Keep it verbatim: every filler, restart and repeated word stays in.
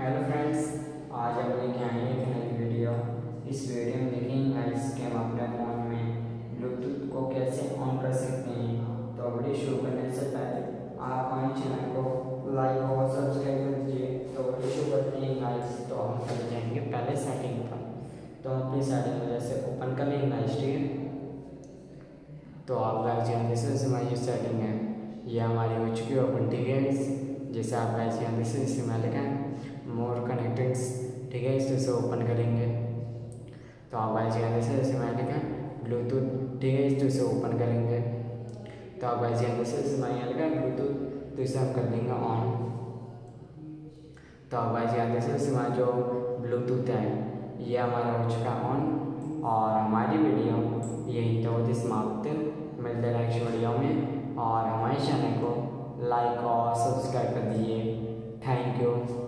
Hello friends, आज हम लेके आए हैं एक नई वीडियो। इस वीडियो में देखेंगे गाइस कि हम अपने फ़ोन में ब्लूटूथ को कैसे ऑन कर सकते हैं। तो वीडियो शुरू करने से पहले आप हमारे चैनल को लाइक और सब्सक्राइब कर दीजिए। तो वीडियो शुरू करते हैं गाइस। तो हम चले जाएंगे पहले सेटिंग पर। तो हम अपनी सेटिंग में जैसे ओपन कर लेंगे गाइस, ठीक है। तो आप गाइस यहाँ जैसे हमारी जो सेटिंग है ये हमारी हो चुकी है ओपन, ठीक है। जैसे आप गाइस यहाँ जैसे इसमें मैं लिखा है मोर कनेक्टिंग्स, ठीक है। इसे इसे ओपन करेंगे तो आप गाइस यहाँ जैसे जैसे मैं लिखा है ब्लूटूथ, ठीक है। इसे इसे ओपन करेंगे तो आप गाइस यहाँ जैसे जैसे मैं यहाँ लिखा है ब्लूटूथ, तो इसे हम कर देंगे ऑन। तो आप गाइस यहाँ जैसे जैसे हमारा जो ब्लूटूथ है ये हमारा हो चुका है ऑन। और हमारी वीडियो यही तो होती समाप्त। मिलते हैं नेक्स्ट वीडियो में और हमारे चैनल को लाइक और सब्सक्राइब कर दीजिए। Thank you.